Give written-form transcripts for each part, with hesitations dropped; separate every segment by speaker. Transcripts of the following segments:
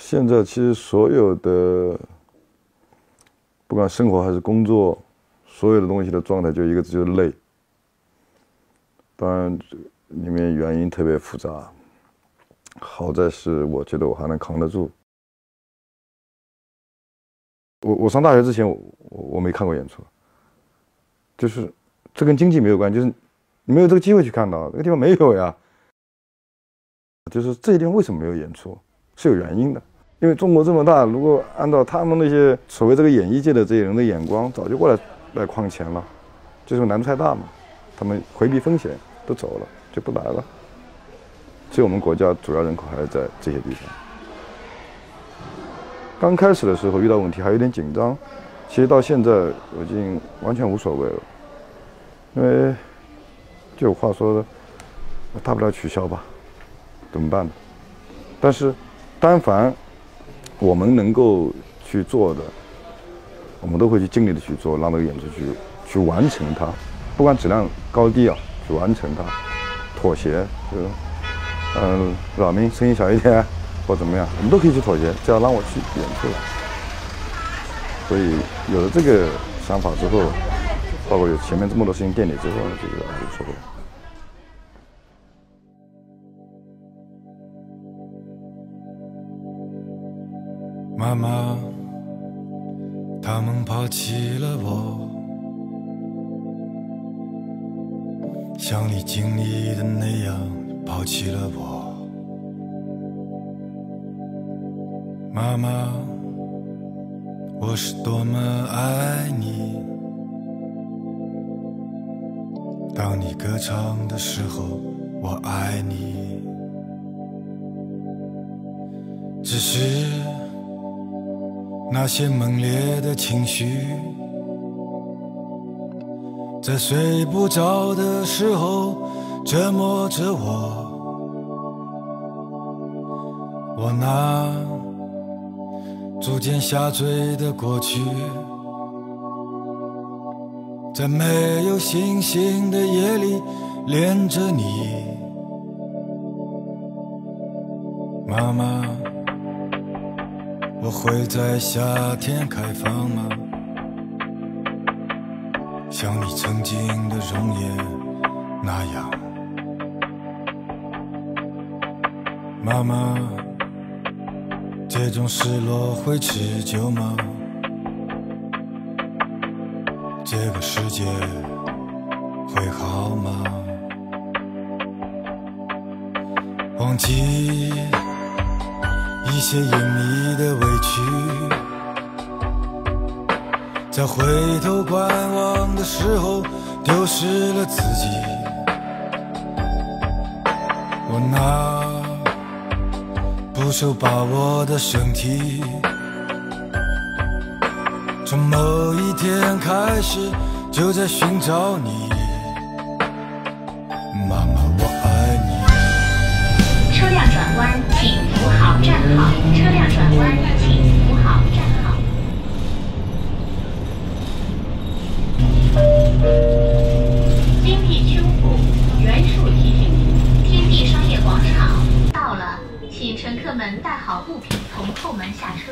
Speaker 1: 现在其实所有的，不管生活还是工作，所有的东西的状态就一个字，就是累。当然，里面原因特别复杂。好在是我觉得我还能扛得住。我上大学之前我没看过演出，就是这跟经济没有关系，就是你没有这个机会去看到，这个地方没有呀。就是这些地方为什么没有演出，是有原因的。因为中国这么大，如果按照他们那些所谓这个演艺界的这些人的眼光，早就过来框钱了，就是难度太大嘛，他们回避风险都走了，就不来了。所以我们国家主要人口还是在这些地方。刚开始的时候遇到问题还有点紧张，其实到现在我已经完全无所谓了，因为就有话说的，大不了取消吧，怎么办呢？但是，但凡我们能够去做的，我们都会去尽力的去做，让这个演出去完成它，不管质量高低啊，去完成它，妥协，就是扰民声音小一点或怎么样，我们都可以去妥协，只要让我去演出来。所以有了这个想法之后，包括有前面这么多事情垫底之后，就觉得无所谓。
Speaker 2: 妈妈，他们抛弃了我，像你经历的那样抛弃了我。妈妈，我是多么爱你，当你歌唱的时候，我爱你。只是那些猛烈的情绪，在睡不着的时候折磨着我。我那逐渐下坠的过去，在没有星星的夜里恋着你。妈妈，我会在夏天开放吗？像你曾经的容颜那样。妈妈，这种失落会持久吗？这个世界会好吗？忘记一些隐秘的委屈，在回头观望的时候丢失了自己。我那不受把握的身体，从某一天开始就在寻找你。妈妈，我爱你。
Speaker 3: 车辆转弯请扶好站好，车辆转弯请扶好站好。金地秋府原树提醒您，天地商业广场到了，请乘客们带好物品从后门下车。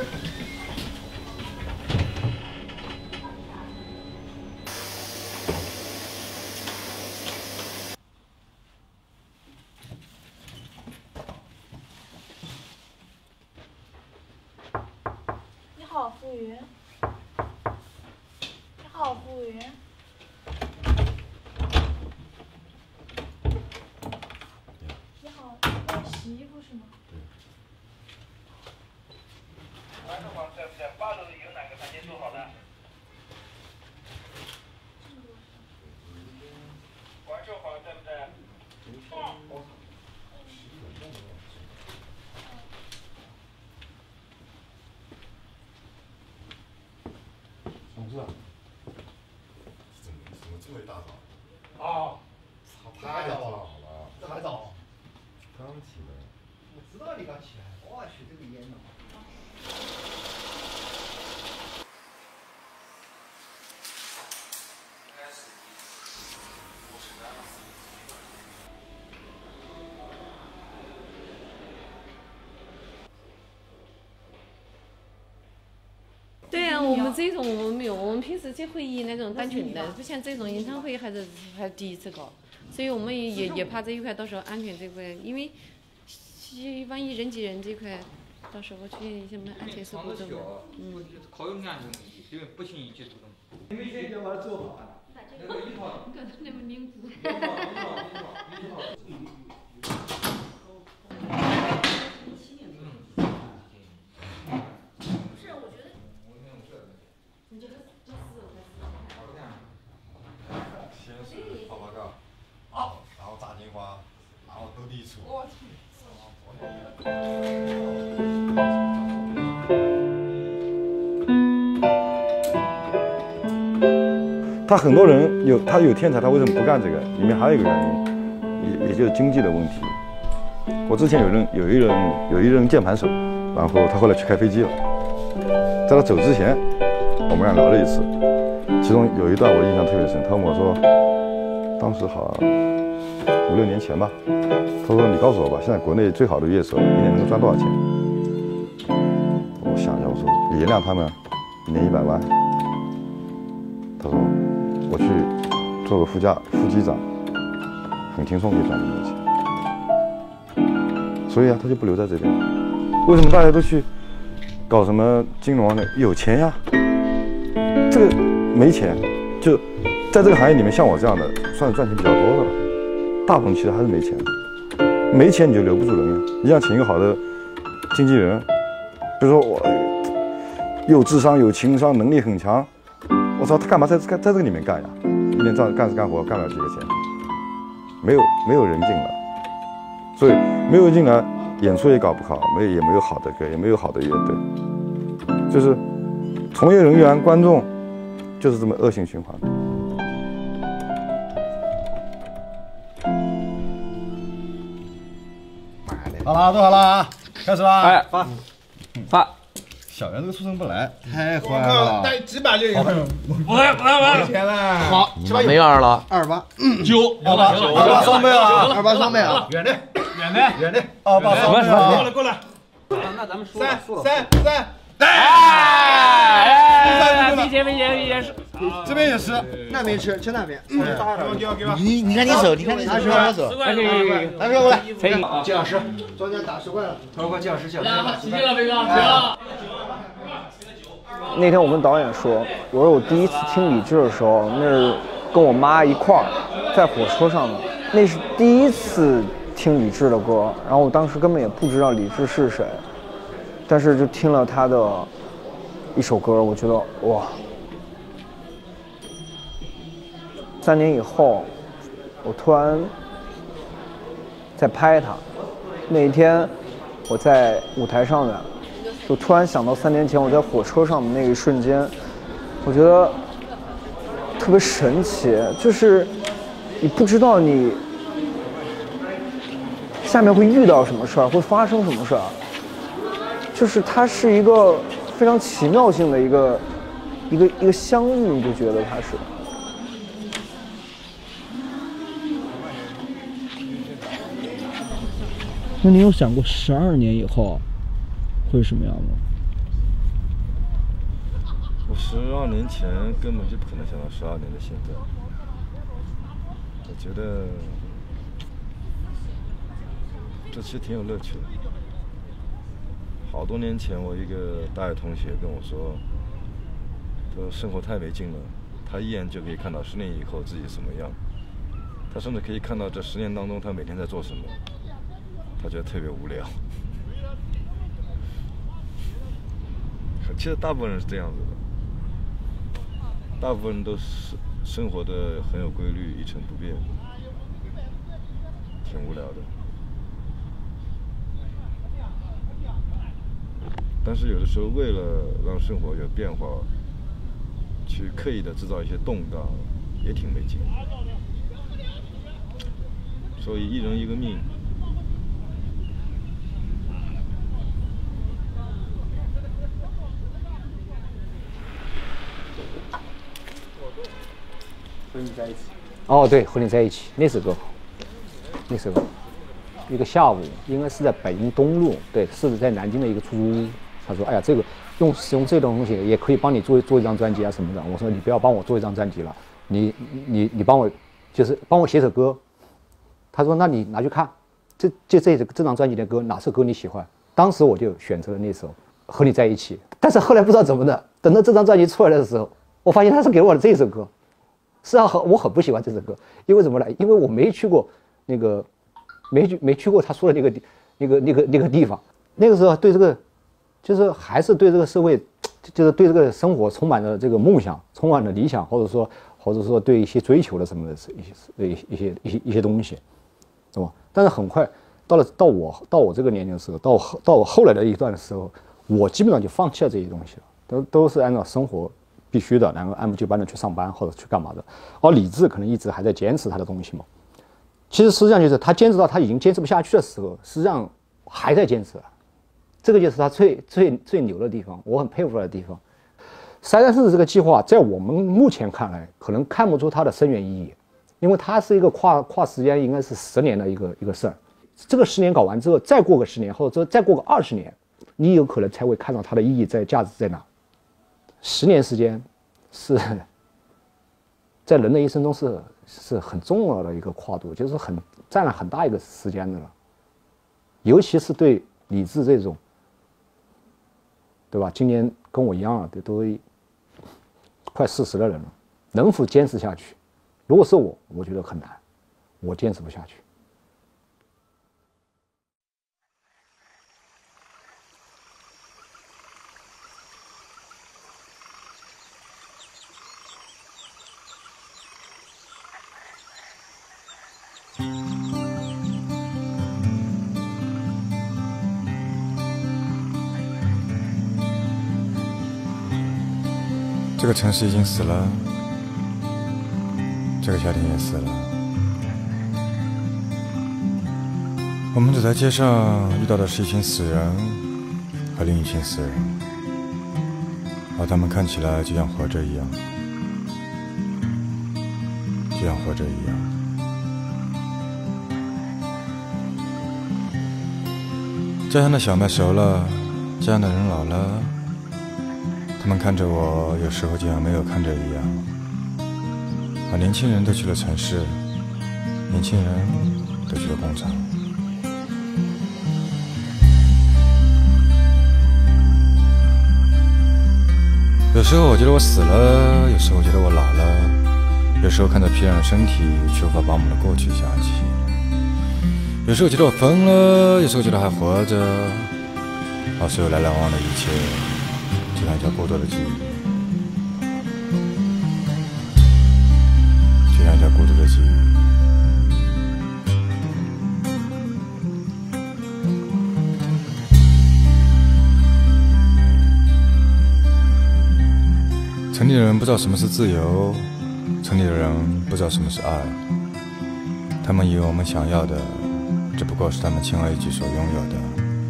Speaker 4: 你好，服务员。你好，服务员。你好，要洗衣服是吗？
Speaker 5: 观众房在不在？8楼有哪个房间做好的？观众房在不在？
Speaker 6: 同志，怎么这么一大早？
Speaker 5: 哦，
Speaker 6: 操，太早了，
Speaker 5: 这还早。
Speaker 6: 刚起的。
Speaker 5: 我知道你刚起来，我去这个烟呢。
Speaker 7: 像我们这种我们没有，我们平时只会议那种单纯的，不像这种演唱会还是第一次搞，所以我们也怕这一块到时候安全这块，因为万一人挤人这块，到时候出现什么安全事故怎么？
Speaker 8: 考虑安全问题，因为不轻易接触的。
Speaker 6: 你们先把它做好啊。
Speaker 7: 那个一套，那么凝固。
Speaker 6: 先是泡泡盖，然后炸金花，然后斗地主。
Speaker 1: 他很多人他有天才，他为什么不干这个？里面还有一个原因，也就是经济的问题。我之前有一人键盘手，然后他后来去开飞机了。在他走之前，我们俩聊了一次，其中有一段我印象特别深。他跟我说，当时好像5、6年前吧，他说：“你告诉我吧，现在国内最好的乐手一年能够赚多少钱？”我想一下，我说：“李延亮他们一年100万。”他说：“我去做个副机长，很轻松可以赚这么多钱。”所以啊，他就不留在这边。为什么大家都去搞什么金融呢？有钱呀，这个没钱，就在这个行业里面，像我这样的算是赚钱比较多的了。大部分其实还是没钱的，没钱你就留不住人呀。你想请一个好的经纪人，比如说我有智商、有情商、能力很强，我操，他干嘛在这个里面干呀？一年这样干活干不了几个钱，没有人进来，所以没有人进来，演出也搞不好，也没有好的歌，也没有好的乐队，就是从业人员、观众就是这么恶性循环。
Speaker 6: 好了，都好了啊，开始啦！
Speaker 8: 哎，发。
Speaker 6: 小袁这个出生不来，太坏了。
Speaker 5: 带几把就赢。
Speaker 8: 我
Speaker 6: 没钱了。
Speaker 5: 好，
Speaker 8: 没二了
Speaker 5: ，28、
Speaker 6: 9、28双倍啊
Speaker 5: ，28双倍啊，
Speaker 6: 远的，28双倍啊，
Speaker 5: 过来。
Speaker 8: 那咱们输了。
Speaker 5: 3，
Speaker 8: 没钱，
Speaker 6: 这边也是，
Speaker 5: 那边吃那边。
Speaker 6: 给我。
Speaker 5: 你看你手，拿我手，
Speaker 8: 来
Speaker 5: 过来。
Speaker 8: 可以。
Speaker 5: 季老师，中间打10块了。季老师，
Speaker 8: 谢谢了，飞哥，行了。
Speaker 9: 那天我跟导演说，我说我第一次听李志的时候，那是跟我妈一块儿在火车上的，那是第一次听李志的歌，然后我当时根本也不知道李志是谁，但是就听了他的一首歌，我觉得哇，3年以后，我突然在拍他，那一天我在舞台上面。就突然想到3年前我在火车上的那一瞬间，我觉得特别神奇，就是你不知道你下面会遇到什么事儿，会发生什么事儿，就是它是一个非常奇妙性的一个相遇，你就觉得它是。那你有想过12年以后会是什么样吗？
Speaker 1: 我12年前根本就不可能想到12年的现在。我觉得这其实挺有乐趣的。好多年前，我一个大学同学跟我说，他说生活太没劲了，他一眼就可以看到10年以后自己什么样，他甚至可以看到这10年当中他每天在做什么，他觉得特别无聊。其实大部分人是这样子的，大部分人都是生活的很有规律，一成不变，挺无聊的。但是有的时候为了让生活有变化，去刻意的制造一些动荡，也挺没劲。所以一人一个命。
Speaker 9: 和你在一起。
Speaker 10: 哦，对，和你在一起那首歌，那首歌，一个下午应该是在北京东路，对，是在南京的一个出租屋， 他说：“哎呀，这个使用这种东西也可以帮你做一张专辑啊什么的。”我说：“你不要帮我做一张专辑了，你帮我就是帮我写首歌。”他说：“那你拿去看，这张专辑的歌哪首歌你喜欢？”当时我就选择了那首《和你在一起》，但是后来不知道怎么的，等到这张专辑出来的时候，我发现他是给我的这首歌。实际上我很不喜欢这首歌，因为怎么呢？因为我没去过那个没去过他说的那个地方。那个时候对这个就是还是对这个社会，就是对这个生活充满了这个梦想，充满了理想，或者说对一些追求的什么的一些东西，对吧？但是很快到我这个年龄的时候，到我后来的一段的时候，我基本上就放弃了这些东西了，都是按照生活必须的，然后按部就班的去上班或者去干嘛的。而李志可能一直还在坚持他的东西嘛。其实实际上就是他坚持到他已经坚持不下去的时候，实际上还在坚持，这个就是他最牛的地方，我很佩服他的地方。334这个计划在我们目前看来可能看不出它的深远意义，因为它是一个跨时间应该是10年的一个事儿。这个10年搞完之后，再过个10年，或者说再过个20年，你有可能才会看到它的意义价值在哪。10年时间是在人的一生中是很重要的一个跨度，就是占了很大一个时间的了。尤其是对李志这种，对吧？今年跟我一样的都快40的人了，能否坚持下去？如果是我觉得很难，我坚持不下去。
Speaker 2: 这个城市已经死了，这个夏天也死了。我们走在街上遇到的是一群死人和另一群死人，而他们看起来就像活着一样，就像活着一样。家乡的小麦熟了，家乡的人老了，他们看着我，有时候就像没有看着一样。而年轻人都去了城市，年轻人都去了工厂。有时候我觉得我死了，有时候我觉得我老了，有时候看着疲软的身体，却无法把我们的过去想起。有时候觉得我疯了，有时候觉得还活着，而所有来来往往的一切，就像一条过多的记忆，就像一条孤独的记忆。城里的人不知道什么是自由，城里的人不知道什么是爱，他们以为我们想要的只不过是他们轻而易举所拥有的，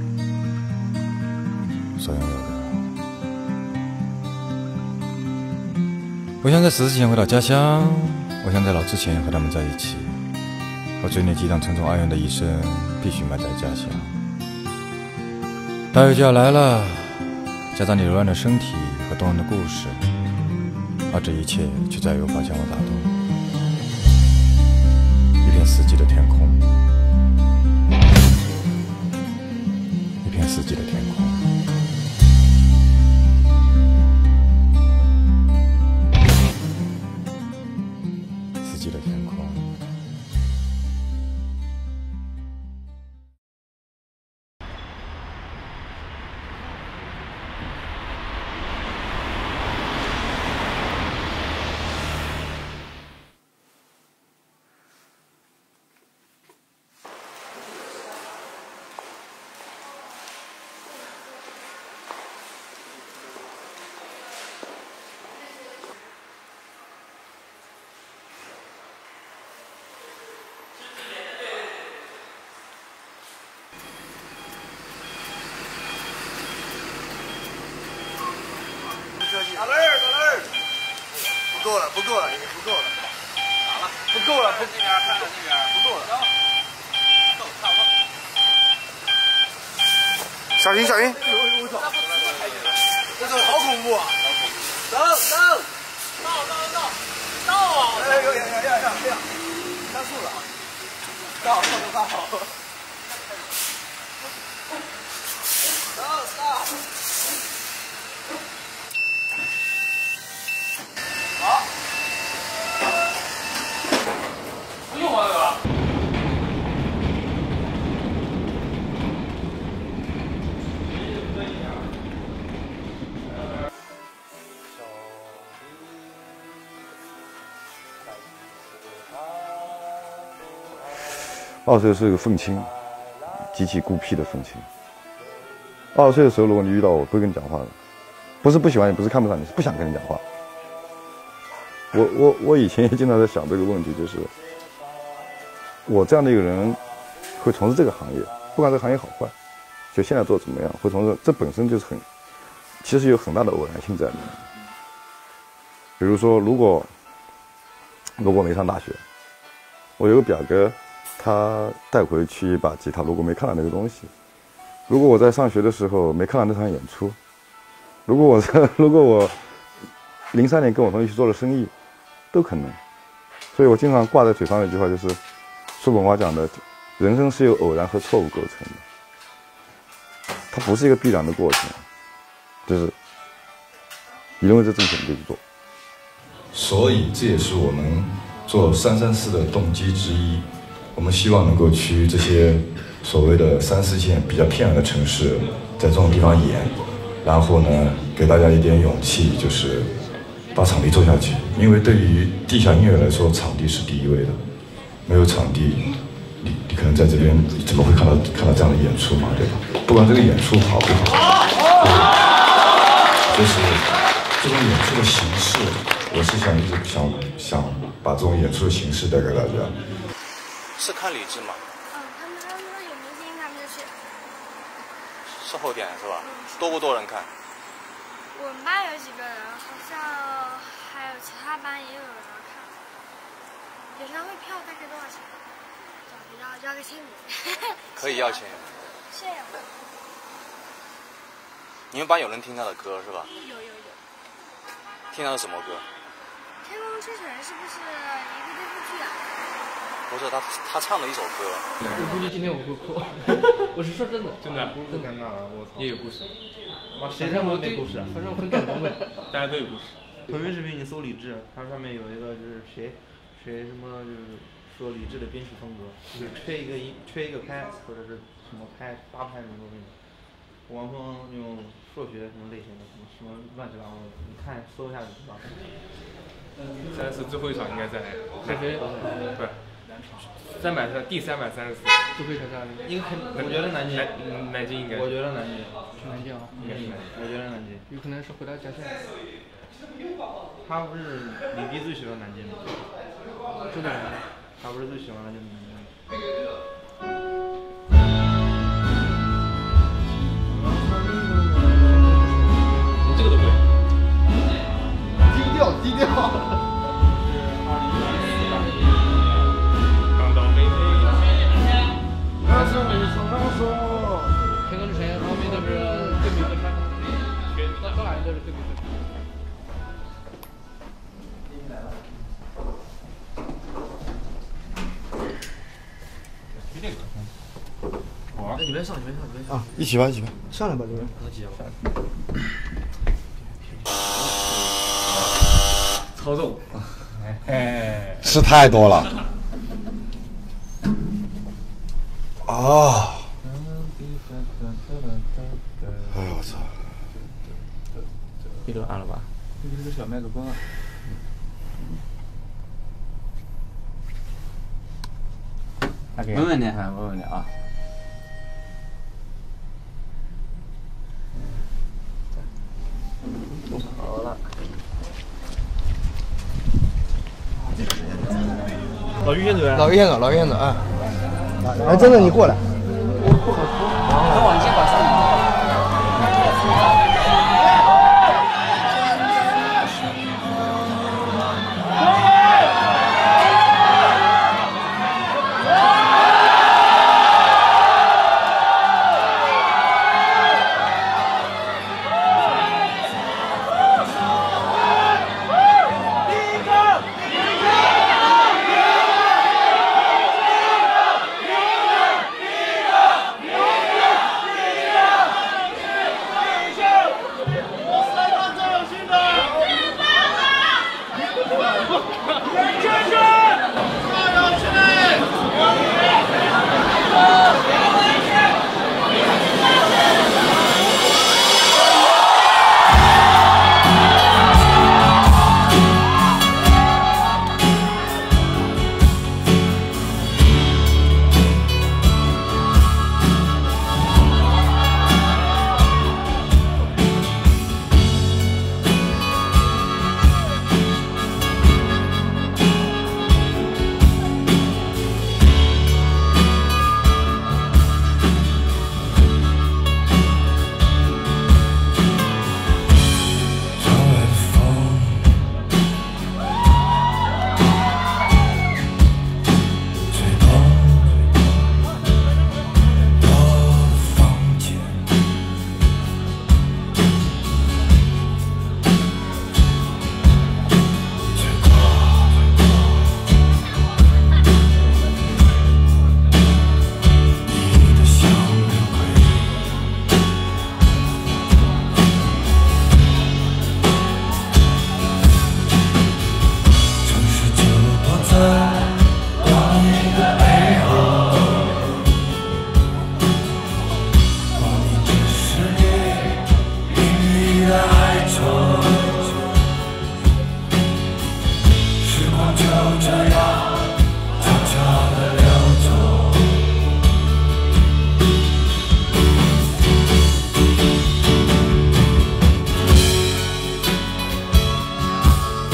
Speaker 2: 我想在死之前回到家乡，我想在老之前和他们在一起。我嘴里激荡沉重哀怨的一生必须埋在家乡。大雨就要来了，夹杂你柔软的身体和动人的故事，而这一切却再也无法将我打动。一片死寂的天空，一片死寂的天空。死寂的天空。
Speaker 6: 打轮儿，不够了，不够了，已经不够了。好了，不够了，这边看看这边，不够了。 小心小心！我操！这种好恐怖啊！走！到啊！哎呦呀！加速了！到！好。不用玩了吧？
Speaker 1: 20岁是个愤青，极其孤僻的愤青。20岁的时候，如果你遇到我，不会跟你讲话的，不是不喜欢你，不是看不上你，是不想跟你讲话。我以前也经常在想这个问题，就是我这样的一个人会从事这个行业，不管这个行业好坏，就现在做怎么样，会从事，这本身就是其实有很大的偶然性在里面。比如说，如果没上大学，我有个表哥，他带回去一把吉他，如果没看到那个东西，如果我在上学的时候没看到那场演出，如果我03年跟我同学去做了生意，都可能。所以我经常挂在嘴上的一句话就是，叔本华讲的，人生是由偶然和错误构成的，它不是一个必然的过程，就是你认为这正确你就去做。
Speaker 2: 所以这也是我们做334的动机之一。我们希望能够去这些所谓的3、4线比较偏远的城市，在这种地方演，然后呢，给大家一点勇气，就是把场地做下去。因为对于地下音乐来说，场地是第一位的。没有场地，你可能在这边怎么会看到这样的演出嘛，对吧？不管这个演出好不好，就是这种演出的形式，我是一直想把这种演出的形式带给大家。
Speaker 6: 是看理智吗？
Speaker 4: 他们说有明星，他们就去。
Speaker 6: 是后点是吧？多不多人看？
Speaker 4: 我们班有几个人，好像还有其他班也有人看。演唱会票大概多少钱？要个签名。
Speaker 6: 可以要签。
Speaker 4: 是呀。
Speaker 6: 你们班有人听他的歌是吧？
Speaker 4: 有。
Speaker 6: 听他的什么歌？
Speaker 4: 天空之城是不是一个电视剧啊？
Speaker 6: 不是他唱了一首歌。
Speaker 8: 我估计今天我会哭，我是说真的，真的。
Speaker 11: 不尴尬了，我操。
Speaker 8: 也有故事。
Speaker 11: 哇，谁让我没故事啊？
Speaker 8: 反正我很感动的，大家都有故事。
Speaker 11: 腾讯视频你搜李志，它上面有一个就是谁什么就是说李志的编曲风格，就是缺一个拍或者是什么拍8拍什么东西。王峰用数学什么类型的什么乱七八糟的，你看搜一下就知道。
Speaker 8: 334最后一场应该在合肥，不是第334最后一场在哪里？
Speaker 11: 应该我觉得南京。
Speaker 8: 南京应该。
Speaker 11: 我觉得南京。
Speaker 8: 去南京啊？应该是南京。
Speaker 11: 我觉得南京。
Speaker 8: 有可能是回到家乡。
Speaker 11: 他不是李斌最喜欢南京吗？
Speaker 8: 真的。
Speaker 11: 他不是最喜欢的就是南京。
Speaker 8: 这个都对。
Speaker 11: 低调。
Speaker 8: 港岛妹妹。
Speaker 11: 那是没错。
Speaker 8: 天空之城后面都是对比分差，到哪里都是对比分差。
Speaker 11: 好，你别上。
Speaker 1: 啊，一起吧。
Speaker 11: 上来吧，这边。
Speaker 8: 操纵。
Speaker 1: 吃太多了。啊！哎呦我操！
Speaker 8: 你都按了吧？
Speaker 11: 你这个小麦克风啊。
Speaker 8: 没问题啊。
Speaker 11: 好了。老于先走啊！哎，真的你过来。
Speaker 8: 等会你先把上面。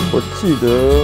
Speaker 1: 我记得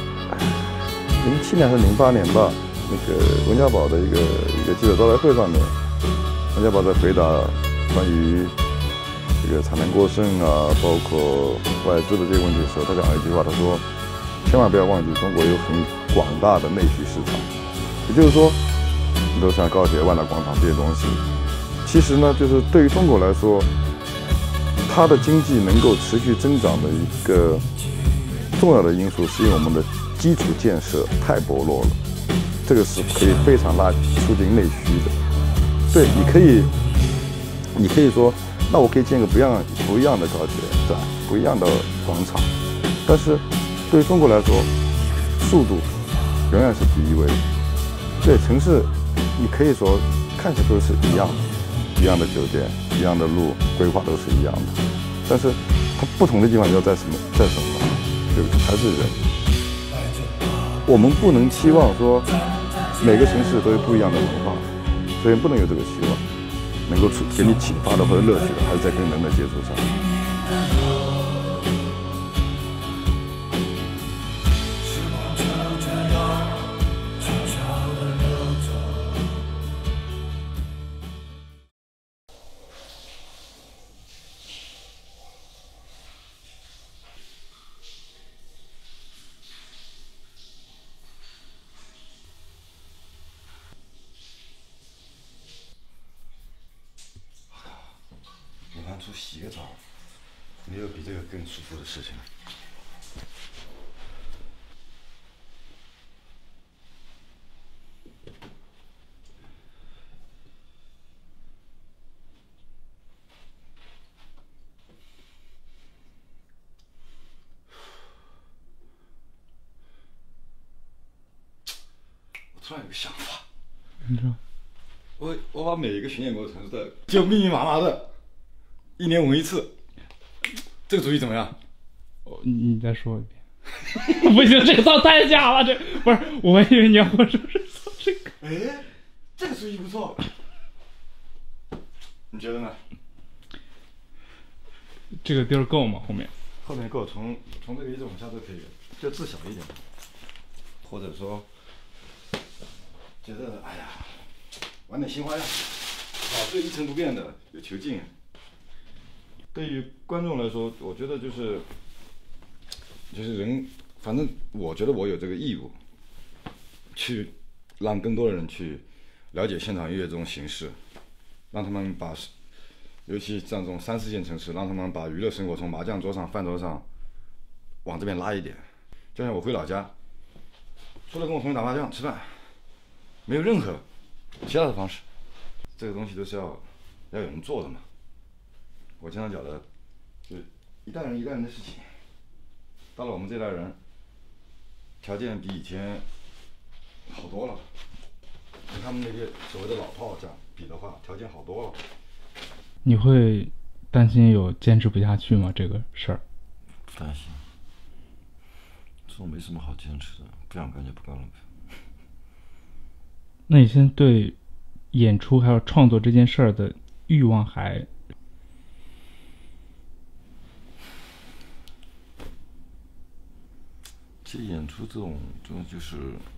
Speaker 1: 07年还是08年吧，那个温家宝的一个记者招待会上面，温家宝在回答关于这个产能过剩啊，包括外资的这个问题的时候，他讲了一句话，他说：“千万不要忘记，中国有很广大的内需市场。”也就是说，比如像高铁、万达广场这些东西，其实呢，就是对于中国来说，它的经济能够持续增长的一个重要的因素，是因为我们的基础建设太薄弱了，这个是可以非常促进内需的。对，你可以说，那我可以建个不一样的高铁站，不一样的广场，但是对于中国来说，速度永远是第一位的。对，城市你可以说看起来都是一样的，一样的酒店，一样的路规划都是一样的，但是它不同的地方要在什么？对，还是人。我们不能期望说每个城市都有不一样的文化，所以不能有这个期望。能够给你启发的或者乐趣的，还是在跟人的接触上。
Speaker 2: 出洗个澡，没有比这个更舒服的事情了。我突然有个想法，
Speaker 8: 你说，
Speaker 2: 我把每一个巡演过程的就密密麻麻的。1年闻一次，这个主意怎么样？
Speaker 8: 你再说一遍。不行，这个造太假了，这不是，我以为你要我说是造这个。
Speaker 2: 哎，这个主意不错，你觉得呢？
Speaker 8: 这个地儿够吗？
Speaker 2: 后面够，从这个一直往下都可以，就字小一点，或者说觉得哎呀，玩点新花样，老是一成不变的，有求进。对于观众来说，我觉得就是人，反正我觉得我有这个义务，去让更多的人去了解现场音乐这种形式，让他们把，尤其像这种3、4线城市，让他们把娱乐生活从麻将桌上、饭桌上往这边拉一点。就像我回老家，除了跟我朋友打麻将、吃饭，没有任何其他的方式。这个东西都是要有人做的嘛。我经常讲的，就是一代人一代人的事情。到了我们这代人，条件比以前好多了，跟他们那些所谓的老炮这样比的话，条件好多了。
Speaker 8: 你会担心有坚持不下去吗？这个事儿？
Speaker 2: 不担心，这种没什么好坚持的，不想干就不干了呗。
Speaker 8: 那你现在对演出还有创作这件事儿的欲望还？
Speaker 2: 其实演出这种就是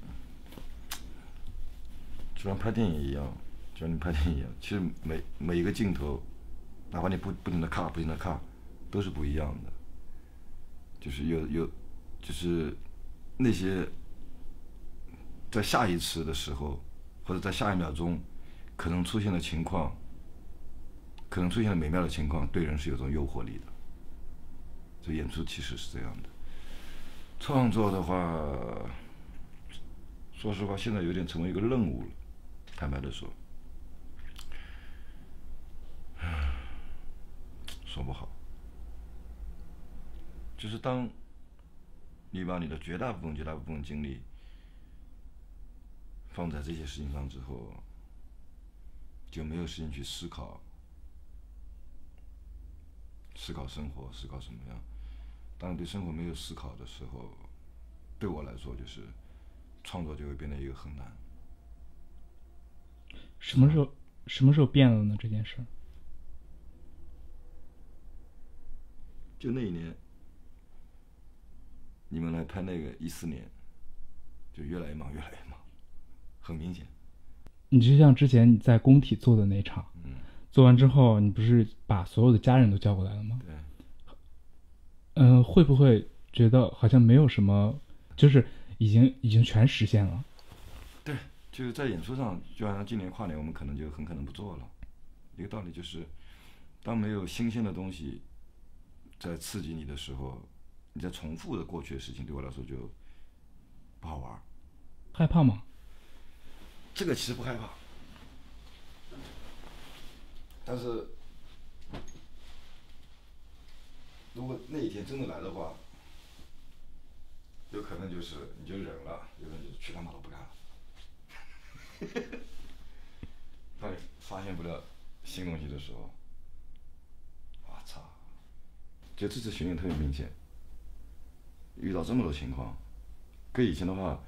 Speaker 2: 就像拍电影一样，就像你拍电影一样，其实每一个镜头，哪怕你不停的卡，都是不一样的。就是就是那些在下一次的时候，或者在下一秒钟，可能出现的情况，可能出现的美妙的情况，对人是有种诱惑力的。这演出其实是这样的。创作的话，说实话，现在有点成为一个任务了。坦白的说，说不好。就是当你把你的绝大部分精力放在这些事情上之后，就没有时间去思考生活，思考什么样。当你对生活没有思考的时候，对我来说就是创作就会变得一个很难。
Speaker 8: 什么时候变了呢？这件事？
Speaker 2: 就那一年，
Speaker 1: 你们来拍那个14年，就越来越忙，越来越忙，很明显。
Speaker 12: 你就像之前你在工体做的那场，做完之后，你不是把所有的家人都叫过来了吗？
Speaker 1: 对。
Speaker 12: 会不会觉得好像没有什么，就是已经全实现了？
Speaker 1: 对，就是在演出上，就好像今年跨年我们可能就很可能不做了。一个道理就是，当没有新鲜的东西在刺激你的时候，你在重复的过去的事情，对我来说就不好玩。
Speaker 12: 害怕吗？
Speaker 1: 这个其实不害怕，但是如果那一天真的来的话，有可能就是你就忍了，有可能就是去他妈都不干了。当你发现不了新东西的时候，我操！就这次巡演特别明显，遇到这么多情况，跟以前的话，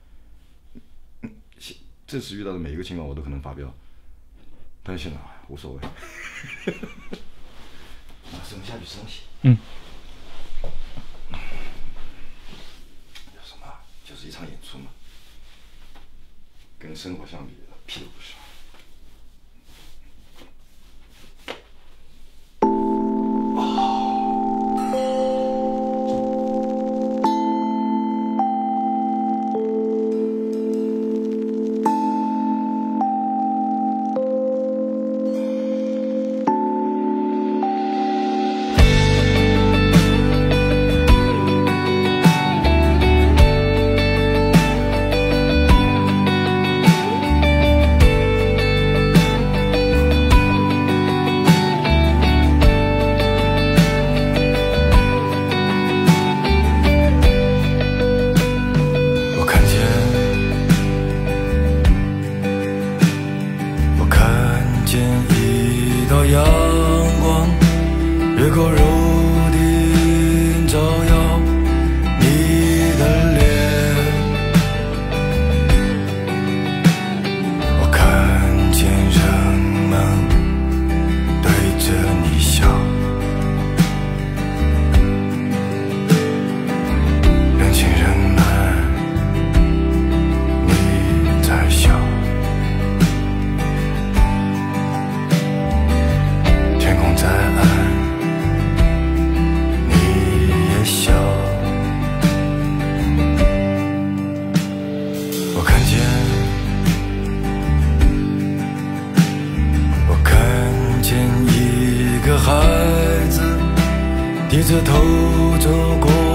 Speaker 1: 这次遇到的每一个情况我都可能发飙，但是现在无所谓。生下去吃东西。有什么？就是一场演出嘛，跟生活相比，屁都不是。
Speaker 2: 低着头走过